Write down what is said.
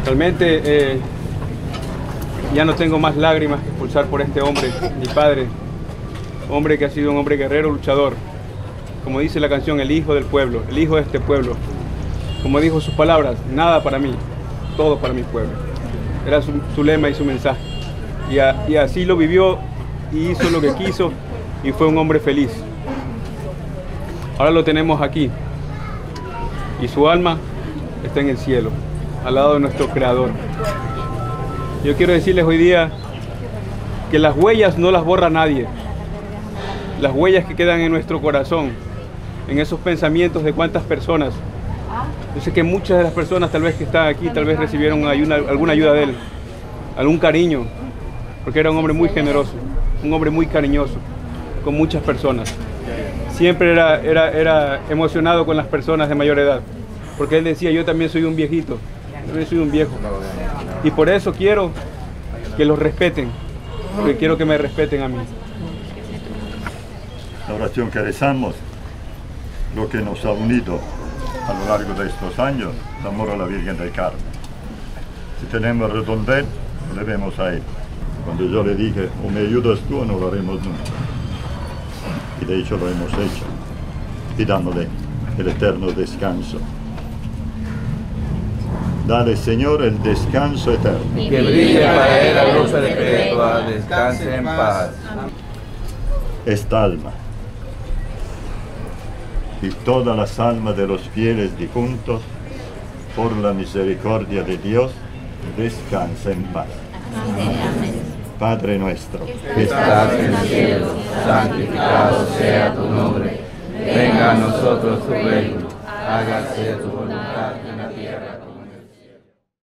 Realmente ya no tengo más lágrimas que expulsar por este hombre, mi padre, hombre que ha sido un hombre guerrero, luchador. Como dice la canción, el hijo del pueblo, el hijo de este pueblo. Como dijo sus palabras, nada para mí, todo para mi pueblo. Era su lema y su mensaje. Y así lo vivió y hizo lo que quiso y fue un hombre feliz. Ahora lo tenemos aquí y su alma está en el cielo, al lado de nuestro Creador. Yo quiero decirles hoy día que las huellas no las borra nadie. Las huellas que quedan en nuestro corazón, en esos pensamientos de cuántas personas. Yo sé que muchas de las personas tal vez que están aquí, tal vez recibieron alguna ayuda de él, algún cariño, porque era un hombre muy generoso, un hombre muy cariñoso, con muchas personas. Siempre era emocionado con las personas de mayor edad, porque él decía, yo también soy un viejito, también soy un viejo. Y por eso quiero que los respeten, porque quiero que me respeten a mí. La oración que rezamos, lo que nos ha unido a lo largo de estos años, el amor a la Virgen del Carmen. Si tenemos redondez, le vemos a él. Cuando yo le dije, o me ayudas tú o no lo haremos nunca. Y de hecho lo hemos hecho, pidándole el eterno descanso. Dale, Señor, el descanso eterno. Que brille para él la luz perpetua, descanse en paz. Esta alma y todas las almas de los fieles difuntos, por la misericordia de Dios, descansa en paz. Amén. Padre nuestro, Que estás en el cielo, santificado sea tu nombre. Venga a nosotros tu reino. Hágase tu voluntad